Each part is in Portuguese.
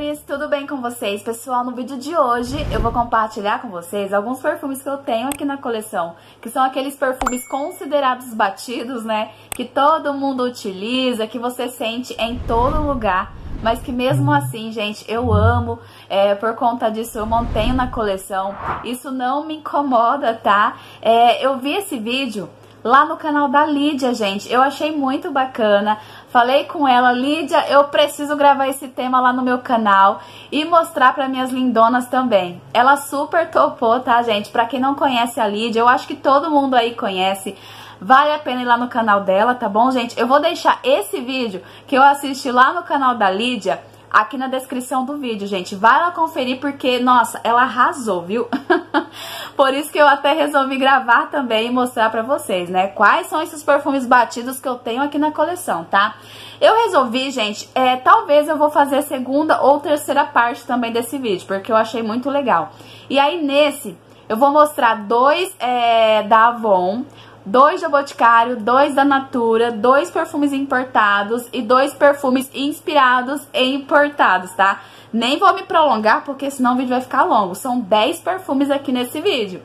amores, tudo bem com vocês? Pessoal, no vídeo de hoje eu vou compartilhar com vocês alguns perfumes que eu tenho aqui na coleção, que são aqueles perfumes considerados batidos, né? Que todo mundo utiliza, que você sente em todo lugar, mas que mesmo assim, gente, eu amo, por conta disso eu mantenho na coleção. Isso não me incomoda, tá? Eu vi esse vídeo lá no canal da Lídia, gente, eu achei muito bacana. Falei com ela, Lídia, eu preciso gravar esse tema lá no meu canal e mostrar para minhas lindonas também. Ela super topou, tá, gente? Pra quem não conhece a Lídia, eu acho que todo mundo aí conhece. Vale a pena ir lá no canal dela, tá bom, gente? Eu vou deixar esse vídeo que eu assisti lá no canal da Lídia aqui na descrição do vídeo, gente. Vai lá conferir porque, nossa, ela arrasou, viu? Por isso que eu até resolvi gravar também e mostrar pra vocês, né? Quais são esses perfumes batidos que eu tenho aqui na coleção, tá? Eu resolvi, gente, talvez eu vou fazer a segunda ou terceira parte também desse vídeo, porque eu achei muito legal. E aí, nesse, eu vou mostrar dois da Avon, 2 da Boticário, 2 da Natura, 2 perfumes importados e 2 perfumes inspirados em importados, tá? Nem vou me prolongar porque senão o vídeo vai ficar longo. São 10 perfumes aqui nesse vídeo.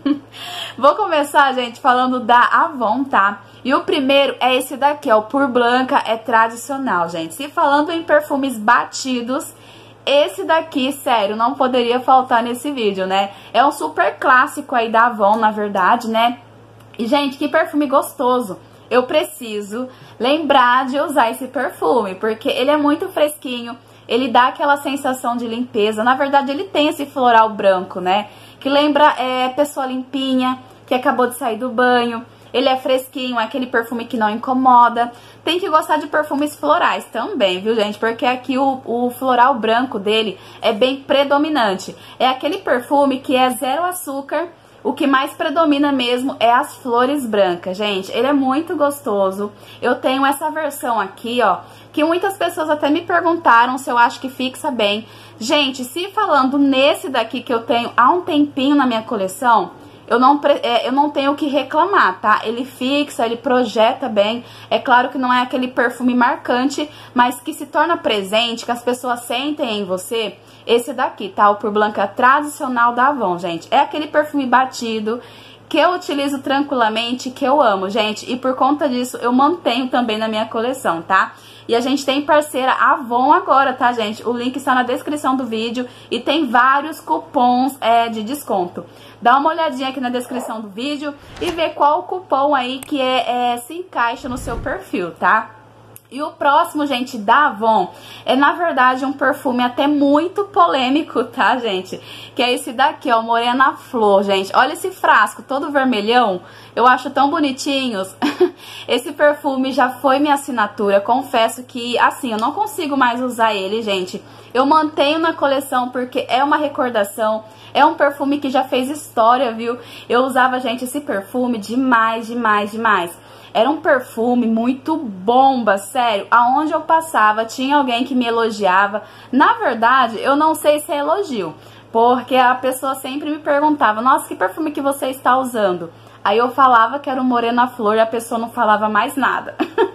Vou começar, gente, falando da Avon, tá? E o primeiro é esse daqui, ó, o Pur Blanca, é tradicional, gente. Se falando em perfumes batidos, esse daqui, sério, não poderia faltar nesse vídeo, né? É um super clássico aí da Avon, na verdade, né? E, gente, que perfume gostoso. Eu preciso lembrar de usar esse perfume, porque ele é muito fresquinho, ele dá aquela sensação de limpeza. Na verdade, ele tem esse floral branco, né? Que lembra pessoa limpinha, que acabou de sair do banho. Ele é fresquinho, é aquele perfume que não incomoda. Tem que gostar de perfumes florais também, viu, gente? Porque aqui o floral branco dele é bem predominante. É aquele perfume que é zero açúcar. O que mais predomina mesmo é as flores brancas, gente. Ele é muito gostoso. Eu tenho essa versão aqui, ó, que muitas pessoas até me perguntaram se eu acho que fixa bem. Gente, se falando nesse daqui que eu tenho há um tempinho na minha coleção, eu não tenho o que reclamar, tá? Ele fixa, ele projeta bem. É claro que não é aquele perfume marcante, mas que se torna presente, que as pessoas sentem em você. Esse daqui, tá? O Pur Blanca tradicional da Avon, gente. É aquele perfume batido que eu utilizo tranquilamente, que eu amo, gente. E por conta disso, eu mantenho também na minha coleção, tá? E a gente tem parceira Avon agora, tá, gente? O link está na descrição do vídeo e tem vários cupons de desconto. Dá uma olhadinha aqui na descrição do vídeo e vê qual o cupom aí que se encaixa no seu perfil, tá? E o próximo, gente, da Avon, é na verdade um perfume até muito polêmico, tá, gente? Que é esse daqui, ó, Morena Flor, gente. Olha esse frasco, todo vermelhão. Eu acho tão bonitinhos. Esse perfume já foi minha assinatura. Confesso que, assim, eu não consigo mais usar ele, gente. Eu mantenho na coleção porque é uma recordação. É um perfume que já fez história, viu? Eu usava, gente, esse perfume demais, demais, demais. Era um perfume muito bomba, sério. Aonde eu passava, tinha alguém que me elogiava. Na verdade, eu não sei se é elogio, porque a pessoa sempre me perguntava, nossa, que perfume que você está usando? Aí eu falava que era o Morena Flor e a pessoa não falava mais nada.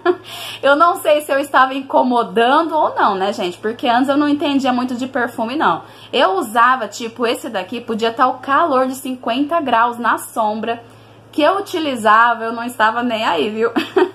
Eu não sei se eu estava incomodando ou não, né, gente? Porque antes eu não entendia muito de perfume, não. Eu usava, tipo, esse daqui, podia estar o calor de 50 graus na sombra, que eu utilizava, eu não estava nem aí, viu?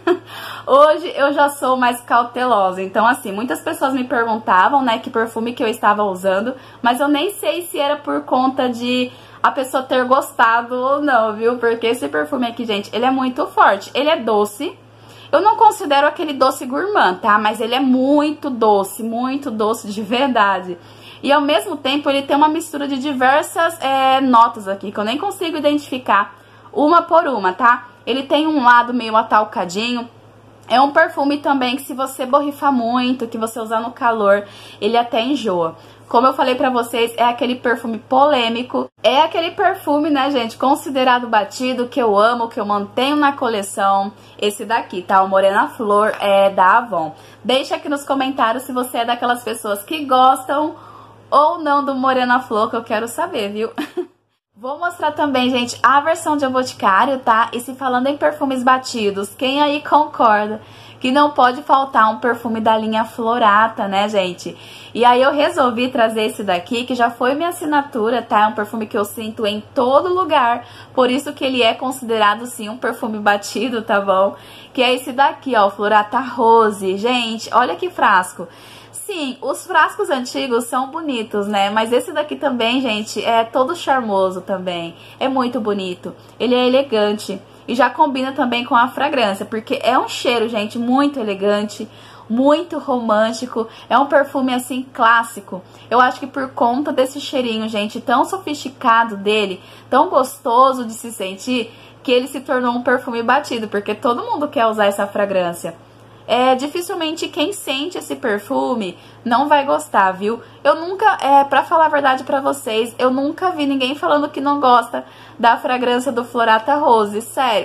Hoje eu já sou mais cautelosa. Então, assim, muitas pessoas me perguntavam, né, que perfume que eu estava usando, mas eu nem sei se era por conta de a pessoa ter gostado ou não, viu? Porque esse perfume aqui, gente, ele é muito forte. Ele é doce. Eu não considero aquele doce gourmand, tá? Mas ele é muito doce de verdade. E ao mesmo tempo ele tem uma mistura de diversas notas aqui, que eu nem consigo identificar uma por uma, tá? Ele tem um lado meio atalcadinho. É um perfume também que se você borrifar muito, que você usar no calor, ele até enjoa. Como eu falei pra vocês, é aquele perfume polêmico. É aquele perfume, né, gente, considerado batido, que eu amo, que eu mantenho na coleção. Esse daqui, tá? O Morena Flor é da Avon. Deixa aqui nos comentários se você é daquelas pessoas que gostam ou não do Morena Flor, que eu quero saber, viu? Vou mostrar também, gente, a versão de O Boticário, tá? E se falando em perfumes batidos, quem aí concorda que não pode faltar um perfume da linha Florata, né, gente? E aí eu resolvi trazer esse daqui, que já foi minha assinatura, tá? É um perfume que eu sinto em todo lugar, por isso que ele é considerado, sim, um perfume batido, tá bom? Que é esse daqui, ó, o Florata Rose. Gente, olha que frasco. Sim, os frascos antigos são bonitos, né? Mas esse daqui também, gente, é todo charmoso também. É muito bonito. Ele é elegante. E já combina também com a fragrância, porque é um cheiro, gente, muito elegante, muito romântico. É um perfume, assim, clássico. Eu acho que por conta desse cheirinho, gente, tão sofisticado dele, tão gostoso de se sentir, que ele se tornou um perfume batido, porque todo mundo quer usar essa fragrância. Dificilmente quem sente esse perfume não vai gostar, viu? Eu nunca, pra falar a verdade pra vocês, eu nunca vi ninguém falando que não gosta da fragrância do Florata Rose, sério.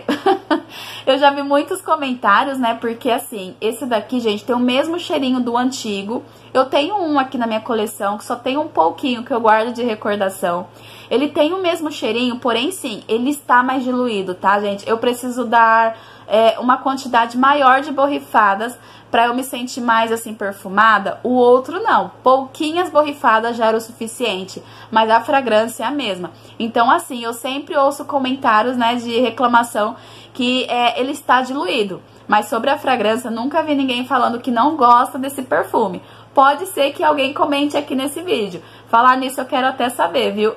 Eu já vi muitos comentários, né, porque assim, esse daqui, gente, tem o mesmo cheirinho do antigo. Eu tenho um aqui na minha coleção, que só tem um pouquinho que eu guardo de recordação. Ele tem o mesmo cheirinho, porém sim, ele está mais diluído, tá, gente? Eu preciso dar uma quantidade maior de borrifadas pra eu me sentir mais assim perfumada. O outro não, pouquinhas borrifadas já era o suficiente, mas a fragrância é a mesma. Então assim, eu sempre ouço comentários, né, de reclamação que ele está diluído, mas sobre a fragrância nunca vi ninguém falando que não gosta desse perfume. Pode ser que alguém comente aqui nesse vídeo. Falar nisso eu quero até saber, viu?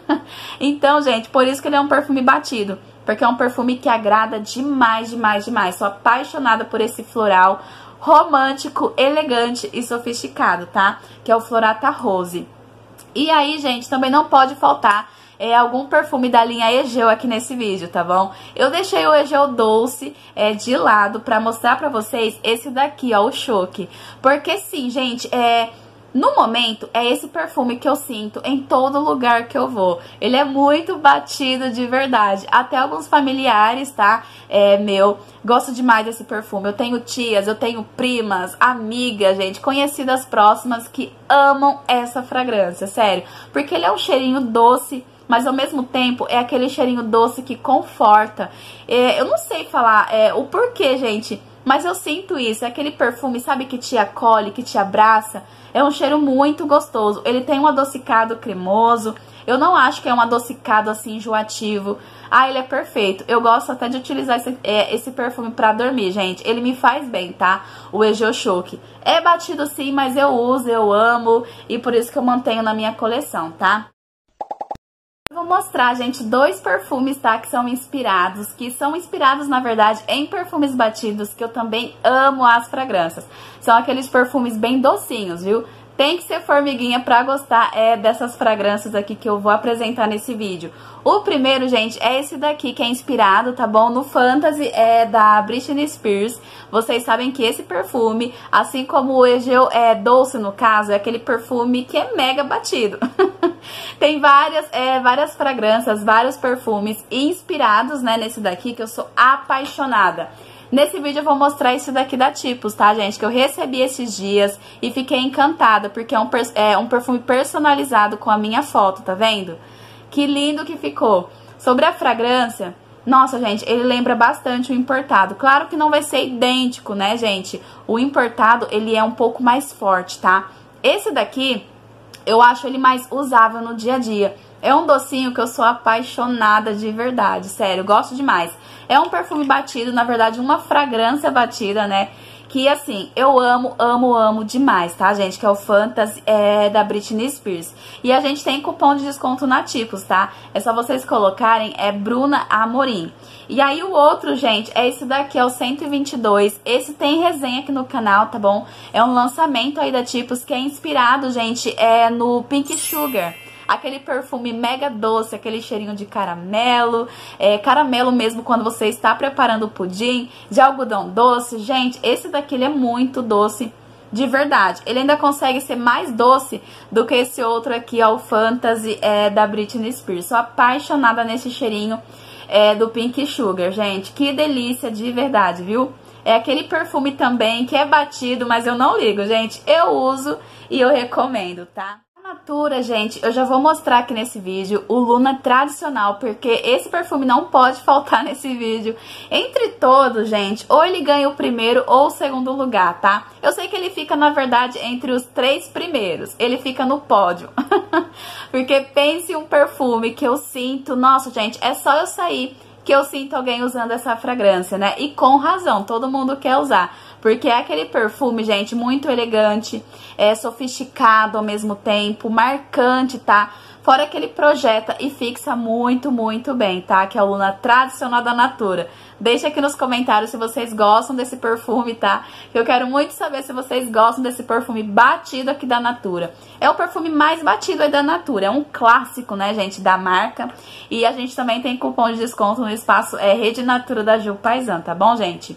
Então, gente, por isso que ele é um perfume batido. Porque é um perfume que agrada demais, demais, demais. Sou apaixonada por esse floral romântico, elegante e sofisticado, tá? Que é o Florata Rose. E aí, gente, também não pode faltar algum perfume da linha Egeu aqui nesse vídeo, tá bom? Eu deixei o Egeu Doce de lado pra mostrar pra vocês esse daqui, ó, o Choque. Porque sim, gente, no momento, é esse perfume que eu sinto em todo lugar que eu vou. Ele é muito batido de verdade. Até alguns familiares, tá? Gosto demais desse perfume. Eu tenho tias, eu tenho primas, amigas, gente, conhecidas próximas que amam essa fragrância, sério. Porque ele é um cheirinho doce, mas ao mesmo tempo é aquele cheirinho doce que conforta. Eu não sei falar o porquê, gente, mas eu sinto isso. É aquele perfume, sabe, que te acolhe, que te abraça. É um cheiro muito gostoso. Ele tem um adocicado cremoso. Eu não acho que é um adocicado assim enjoativo. Ah, ele é perfeito. Eu gosto até de utilizar esse perfume pra dormir, gente. Ele me faz bem, tá? O Egeu Choque. É batido sim, mas eu uso, eu amo. E por isso que eu mantenho na minha coleção, tá? Eu vou mostrar, gente, dois perfumes, tá, que são inspirados, na verdade, em perfumes batidos, que eu também amo as fragrâncias. São aqueles perfumes bem docinhos, viu? Tem que ser formiguinha pra gostar dessas fragrâncias aqui que eu vou apresentar nesse vídeo. O primeiro, gente, é esse daqui, que é inspirado, tá bom? No Fantasy, da Britney Spears. Vocês sabem que esse perfume, assim como o Egeu Doce, no caso, é aquele perfume que é mega batido. Tem várias fragrâncias, vários perfumes inspirados, né, nesse daqui, que eu sou apaixonada. Nesse vídeo eu vou mostrar esse daqui da Tipos, tá, gente? Que eu recebi esses dias e fiquei encantada, porque é um perfume personalizado com a minha foto, tá vendo? Que lindo que ficou. Sobre a fragrância, nossa, gente, ele lembra bastante o importado. Claro que não vai ser idêntico, né, gente? O importado, ele é um pouco mais forte, tá? Esse daqui, eu acho ele mais usável no dia a dia. É um docinho que eu sou apaixonada de verdade, sério, gosto demais. É um perfume batido, na verdade, uma fragrância batida, né? Que, assim, eu amo, amo, amo demais, tá, gente? Que é o Fantasy da Britney Spears. E a gente tem cupom de desconto na Tipos, tá? É só vocês colocarem, Bruna Amorim. E aí o outro, gente, é esse daqui, é o 122. Esse tem resenha aqui no canal, tá bom? É um lançamento aí da Tipos que é inspirado, gente, no Pink Sugar. Aquele perfume mega doce, aquele cheirinho de caramelo, caramelo mesmo quando você está preparando o pudim, de algodão doce. Gente, esse daqui ele é muito doce, de verdade. Ele ainda consegue ser mais doce do que esse outro aqui, ó, o Fantasy da Britney Spears. Sou apaixonada nesse cheirinho do Pink Sugar, gente. Que delícia, de verdade, viu? É aquele perfume também que é batido, mas eu não ligo, gente. Eu uso e eu recomendo, tá? Na Natura, gente, eu já vou mostrar aqui nesse vídeo o Luna tradicional, porque esse perfume não pode faltar nesse vídeo. Entre todos, gente, ou ele ganha o primeiro ou o segundo lugar, tá? Eu sei que ele fica, na verdade, entre os 3 primeiros. Ele fica no pódio. Porque pense um perfume que eu sinto... Nossa, gente, é só eu sair que eu sinto alguém usando essa fragrância, né? E com razão, todo mundo quer usar. Porque é aquele perfume, gente, muito elegante, sofisticado ao mesmo tempo, marcante, tá? Fora que ele projeta e fixa muito, muito bem, tá? Que é o Luna tradicional da Natura. Deixa aqui nos comentários se vocês gostam desse perfume, tá? Eu quero muito saber se vocês gostam desse perfume batido aqui da Natura. É o perfume mais batido aí da Natura. É um clássico, né, gente, da marca. E a gente também tem cupom de desconto no espaço Rede Natura da Ju Paisan, tá bom, gente?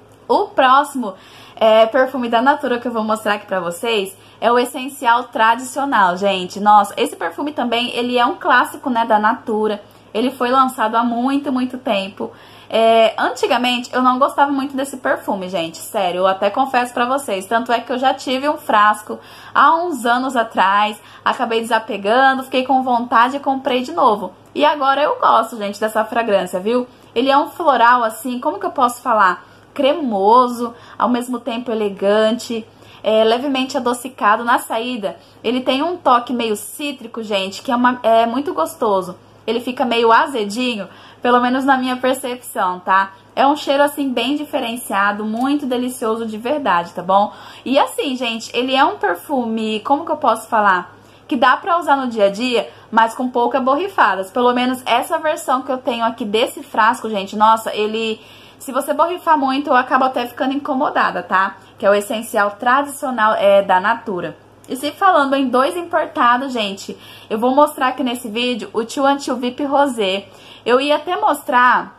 O próximo perfume da Natura que eu vou mostrar aqui pra vocês é o Essencial Tradicional, gente. Nossa, esse perfume também, ele é um clássico, né, da Natura. Ele foi lançado há muito, muito tempo. Antigamente, eu não gostava muito desse perfume, gente. Sério, eu até confesso pra vocês. Tanto é que eu já tive um frasco há uns anos atrás. Acabei desapegando, fiquei com vontade e comprei de novo. E agora eu gosto, gente, dessa fragrância, viu? Ele é um floral, assim, como que eu posso falar? Cremoso, ao mesmo tempo elegante, levemente adocicado. Na saída, ele tem um toque meio cítrico, gente, que é muito gostoso. Ele fica meio azedinho, pelo menos na minha percepção, tá? É um cheiro, assim, bem diferenciado, muito delicioso de verdade, tá bom? E assim, gente, ele é um perfume, como que eu posso falar? Que dá pra usar no dia a dia, mas com poucas borrifadas. Pelo menos essa versão que eu tenho aqui desse frasco, gente, nossa, ele... Se você borrifar muito, eu acabo até ficando incomodada, tá? Que é o Essencial Tradicional da Natura. E se falando em 2 importados, gente, eu vou mostrar aqui nesse vídeo o 212 VIP Rosé. Eu ia até mostrar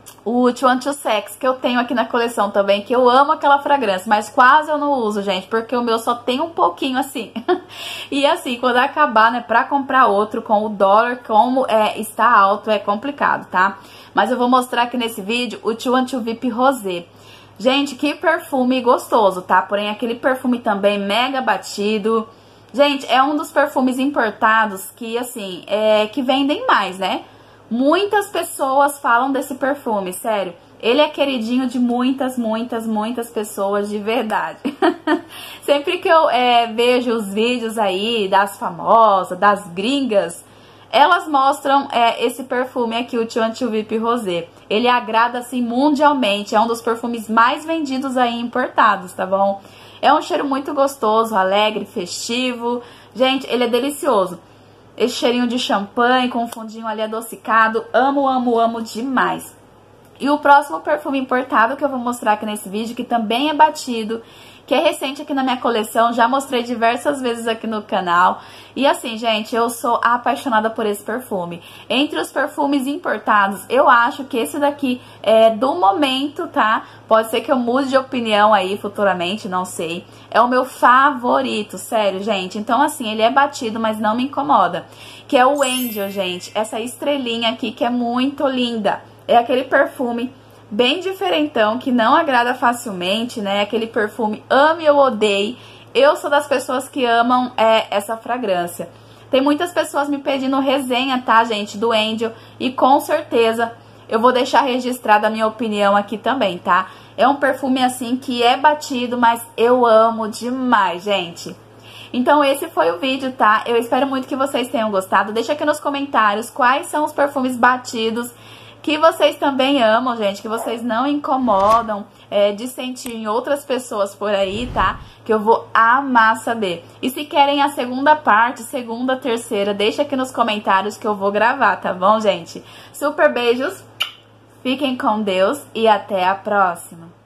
o 212 Sex, que eu tenho aqui na coleção também, que eu amo aquela fragrância, mas quase eu não uso, gente, porque o meu só tem um pouquinho assim. E assim, quando acabar, né, pra comprar outro com o dólar, como está alto, é complicado, tá? Mas eu vou mostrar aqui nesse vídeo o 212 VIP Rosé. Gente, que perfume gostoso, tá? Porém, aquele perfume também mega batido. Gente, é um dos perfumes importados que, assim, que vendem mais, né? Muitas pessoas falam desse perfume, sério. Ele é queridinho de muitas, muitas, muitas pessoas de verdade. Sempre que eu vejo os vídeos aí das famosas, das gringas, elas mostram esse perfume aqui, o 212 VIP Rosé. Ele agrada, assim, mundialmente. É um dos perfumes mais vendidos aí importados, tá bom? É um cheiro muito gostoso, alegre, festivo. Gente, ele é delicioso. Esse cheirinho de champanhe com um fundinho ali adocicado. Amo, amo, amo demais. E o próximo perfume importado que eu vou mostrar aqui nesse vídeo, que também é batido, que é recente aqui na minha coleção, já mostrei diversas vezes aqui no canal. E assim, gente, eu sou apaixonada por esse perfume. Entre os perfumes importados, eu acho que esse daqui é do momento, tá? Pode ser que eu mude de opinião aí futuramente, não sei. É o meu favorito, sério, gente. Então, assim, ele é batido, mas não me incomoda. Que é o Angel, gente. Essa estrelinha aqui que é muito linda. É aquele perfume bem diferentão, que não agrada facilmente, né? Aquele perfume ame ou odeie. Eu sou das pessoas que amam essa fragrância. Tem muitas pessoas me pedindo resenha, tá, gente, do Angel. E com certeza eu vou deixar registrada a minha opinião aqui também, tá? É um perfume, assim, que é batido, mas eu amo demais, gente. Então esse foi o vídeo, tá? Eu espero muito que vocês tenham gostado. Deixa aqui nos comentários quais são os perfumes batidos que vocês também amam, gente, que vocês não incomodam de sentir em outras pessoas por aí, tá? Que eu vou amar saber. E se querem a segunda parte, segunda, terceira, deixa aqui nos comentários que eu vou gravar, tá bom, gente? Super beijos, fiquem com Deus e até a próxima!